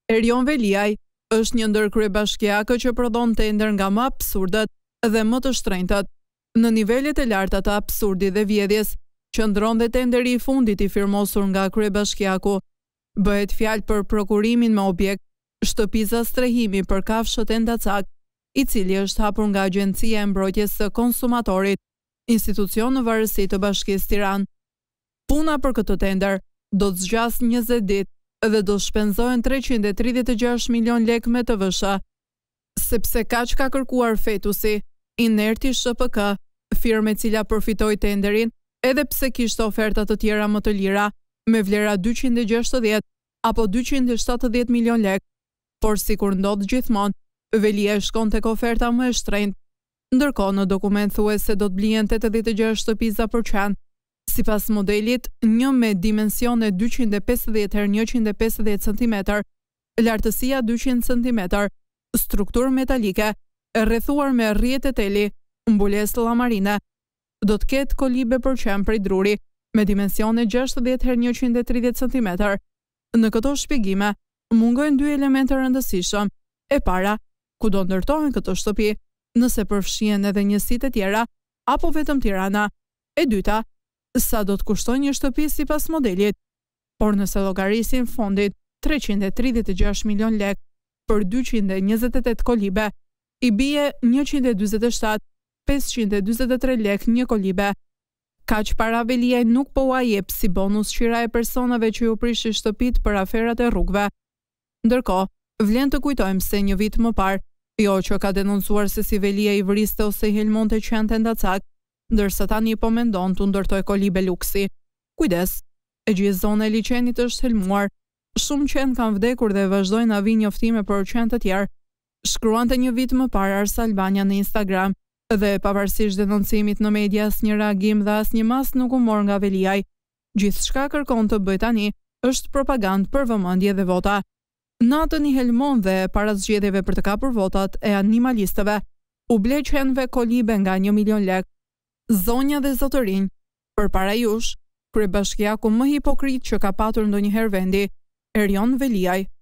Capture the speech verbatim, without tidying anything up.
Veliaj është një ndër kryebashkiakët që prodhon tender nga më absurdet dhe më të shtrenjtët. Në nivelet e larta të absurdit dhe vjedhjes, qëndron dhe tenderi i fundit i firmosur nga kryebashkiaku. Bëhet fjalë për prokurimin me objekt shtëpiza strehimi për kafshët e ndacak, i cili është hapur nga Agjencia e Mbrojtjes së Konsumatorit, institucion në varësi të Bashkisë Tiranë. Puna për këtë tender do të zgjas njëzet ditë dhe do shpenzohen treqind e tridhjetë e gjashtë milion lekë me të vësha. Sepse kaq ka kërkuar fetusi, inerti sh p k, firmë e cila përfitoi tenderin, edhe pse kishte oferta të tjera më të lira, me vlera dyqind e gjashtëdhjetë apo dyqind e shtatëdhjetë milion lekë, por sikur ndodh gjithmonë, Veliaj shkon tek oferta më e shtrenjtë. Ndërkohë në dokument thuhet se do të blihen tetëdhjetë e gjashtë shtëpiza për qen, sipas modelit një me dimensione dyqind e pesëdhjetë herë njëqind e pesëdhjetë centimetra, lartësia dyqind centimetra, strukturë metalike, e rrethuar me rrjetë teli, mbulesë llamarine. Do të ketë kolibe për qen prej druri, me dimensione gjashtëdhjetë herë njëqind e tridhjetë centimetra. Në këto shpjegime, mungojnë dy elemente rëndësishëm. E para, ku do ndërtohen këto shtëpi, nëse përfshihen edhe njësitë e tjera, apo vetëm Tirana. E dyta, sa do të kushtojë një shtëpi sipas modelit. Por nëse llogarisin fondit treqind e tridhjetë e gjashtë milion lekë për dyqind e njëzet e tetë kolibe, i bie njëqind e dyzet e shtatë mijë pesëqind e dyzet e tre lekë një kolibe. Kaq para Veliaj nuk po ua jep si bonus qira e personave që ju prishin shtëpit për aferat e rrugëve. Ndërkohë, vlen të kujtojmë se një vit më parë, jo që ka denoncuar se si Veliaj i vriste ose i helmonte qenë të ndacak, ndërsa tani po mendon të ndërtoj kolibe luksi. Kujdes, e gjithë zona e liqenit është helmuar, shumë qenë kanë vdekur dhe vazhdojnë a vinë njoftime për qenë të tjerë. Shkruante një vit më parë Ars Albania në Instagram, dhe pavarësisht denoncimit në media asnjë reagim dhe asnjë mas nuk u mor nga Veliaj. Gjithçka kërkon të bëj tani është propagandë për vëmendje dhe vota. Natën i helmon dhe para zgjedhjeve për të kapur votat e animalistëve, u ble qenve kolibe nga një milion lekë. Zonja dhe zotërinj, përpara jush, kryebashkiaku më hipokrit që ka patur ndonjëherë vendi, Veliaj.